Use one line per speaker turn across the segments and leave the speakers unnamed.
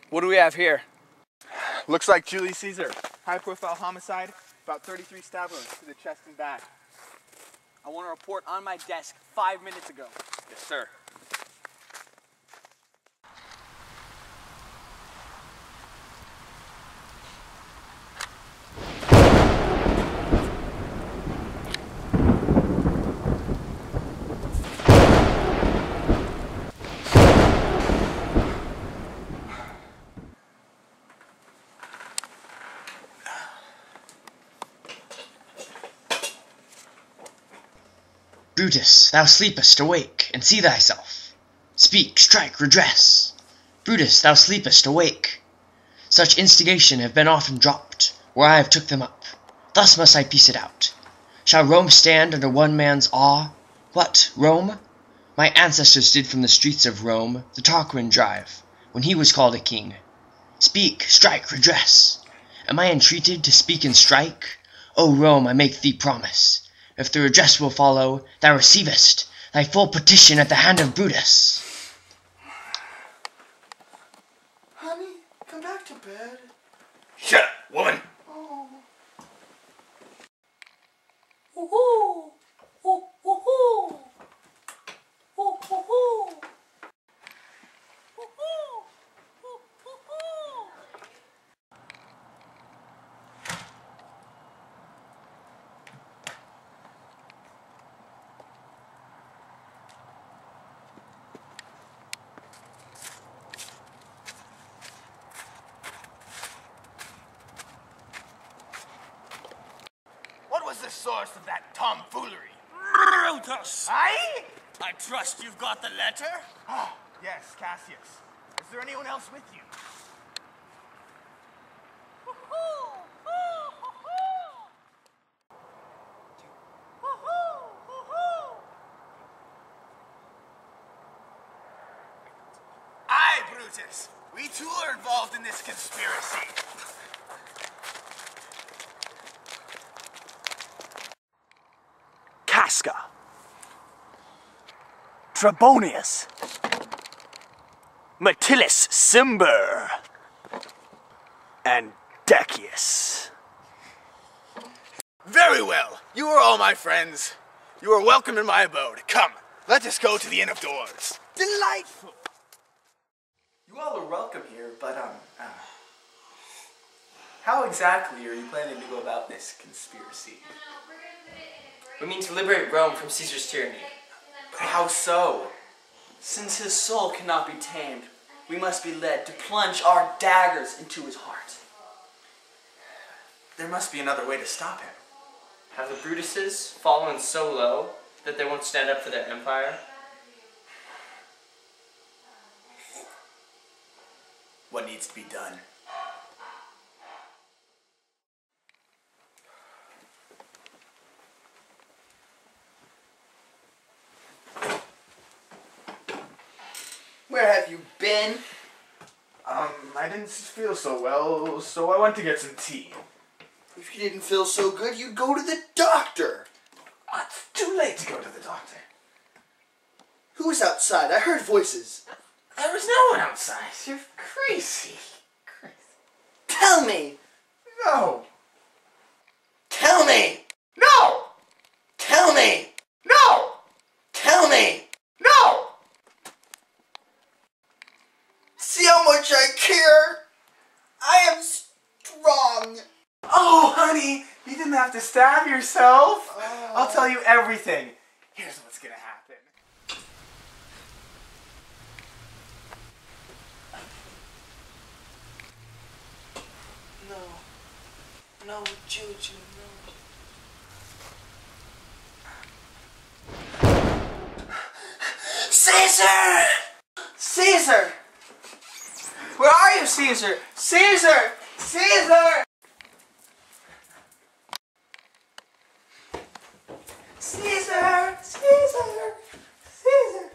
What do we have here?
Looks like Julius Caesar. High-profile homicide, about 33 stab wounds to the chest and back.
I want a report on my desk 5 minutes ago.
Yes, sir.
Brutus, thou sleepest, awake, and see thyself. Speak, strike, redress. Brutus, thou sleepest, awake. Such instigation have been often dropped, where I have took them up. Thus must I piece it out. Shall Rome stand under one man's awe? What, Rome? My ancestors did from the streets of Rome the Tarquin drive, when he was called a king. Speak, strike, redress. Am I entreated to speak and strike? O Rome, I make thee promise. If the redress will follow, thou receivest thy full petition at the hand of Brutus.
Honey, come back to bed.
Shut up, woman!
Oh. Woohoo! Woohoo! Woohoo!
What was the source of that tomfoolery?
Brutus!
Aye?
I trust you've got the letter?
Oh, yes, Cassius. Is there anyone else with you? Aye, Brutus. We too are involved in this conspiracy.
Casca. Trebonius. Metellus Cimber. And Decius.
Very well. You are all my friends. You are welcome in my abode. Come, let us go to the inn of doors. Delightful.
You all are welcome here, but, how exactly are you planning to go about this conspiracy?
We mean to liberate Rome from Caesar's tyranny.
But how so? Since his soul cannot be tamed, we must be led to plunge our daggers into his heart. There must be another way to stop him.
Have the Brutuses fallen so low that they won't stand up for their empire?
What needs to be done?
Where have you been?
I didn't feel so well, so I went to get some tea.
If you didn't feel so good, you'd go to the doctor.
It's too late to go to the doctor.
Who was outside? I heard voices.
There was no one outside. You're crazy.
Tell me!
No.
Tell me!
No!
Tell me!
No!
Tell me!
No!
See how much I care? I am strong.
Oh, honey, you didn't have to stab yourself. I'll tell you everything. Here's what's gonna happen.
No, Juju, no. Caesar! Caesar! Where are you, Caesar? Caesar! Caesar! Caesar! Caesar! Caesar!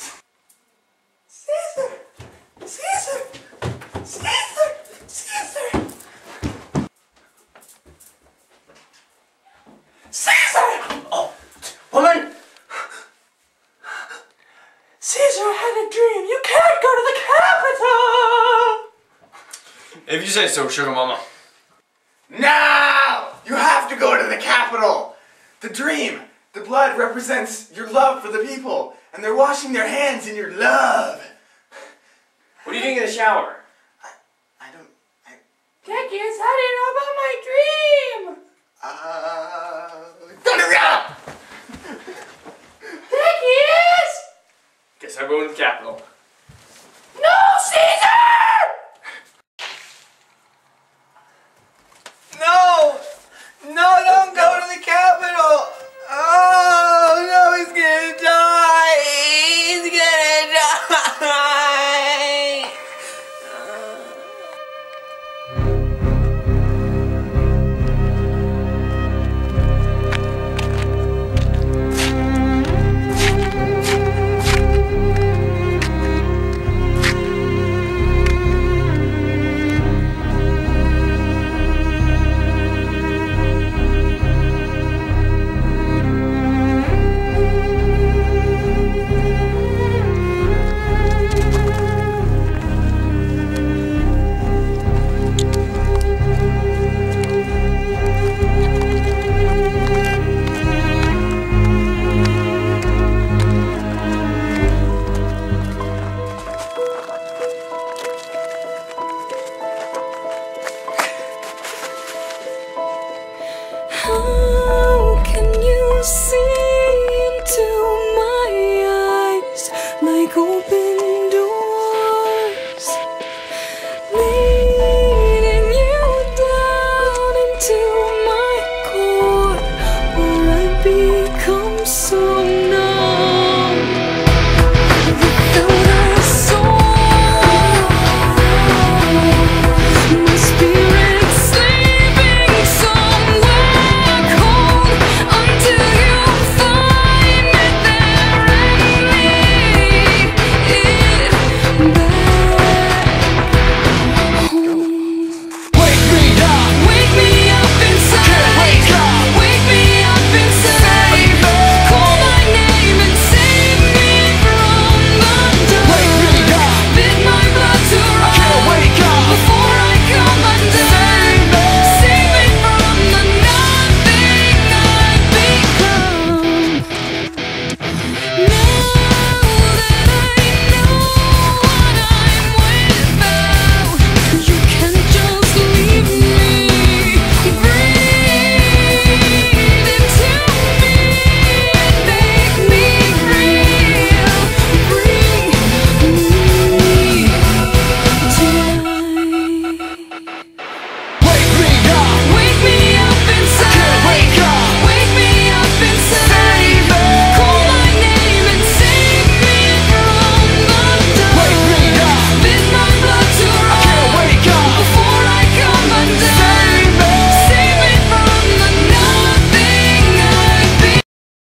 Caesar! Caesar! Caesar! Caesar! Caesar!
Oh, woman!
Caesar had a dream. You can't go to the capital!
If you say so, Sugar Mama.
Now! You have to go to the capital! The dream, the blood represents your love for the people, and they're washing their hands in your love.
What are you doing in the shower?
Zacchaeus, how do you know about my dream? Zacchaeus!
Guess I go in the capital.
No, Caesar!
No! No, don't go to the capital! Oh, no, he's gonna die! He's gonna die!
How can you see into my eyes like open doors, leading you down into my core, where I become so numb without a soul? My spirit sleeping somewhere cold until you find me there and lead it back home. Wake me up inside. Wake me up inside. Call my name and save me from the dark. Bid my blood to run before I come undone. Save me from the nothing I've become. Now that I know what I'm without, you can't just leave me. Breathe into me and make me real. Bring me tonight. Wake me up inside. Wake me up inside. Call my name and save me from the dark. Bid my blood to run before I come undone. Save me from the nothing I've been.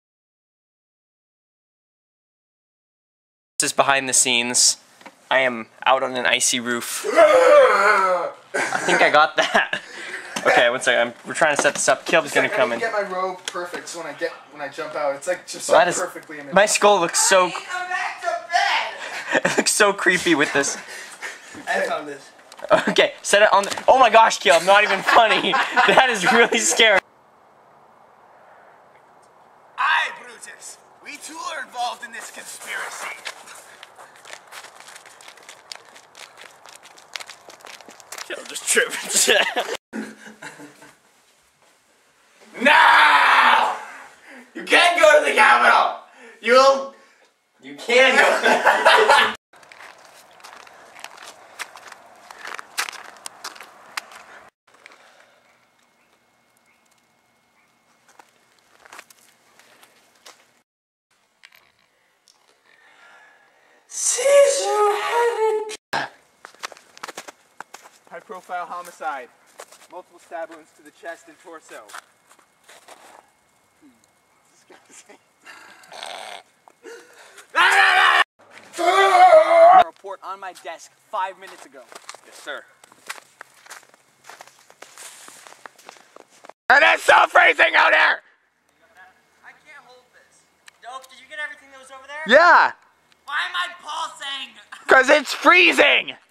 This is behind the scenes. I am out on an icy roof. I think I got that. Okay, one second. We're trying to set this up. Caleb's gonna come in.
Get my robe perfect so when I jump out, it's like just
Well,
so
that is-
perfectly imaged.
My skull looks so.
Come back to bed!
It looks so creepy with this.
I found this.
Okay, set it on the. Oh my gosh, Caleb, not even funny. That is really scary.
Aye, Brutus. We too are involved in this conspiracy.
Caleb just tripping.
Now! You can't go to the capital!
You can go.
High-profile homicide. Multiple stab wounds to the chest and torso.
A report on my desk 5 minutes ago.
Yes, sir.
And it's so freezing out here!
I can't hold this. Dope, did you get everything that was over there?
Yeah!
Why am I pulsing?
Cause it's freezing!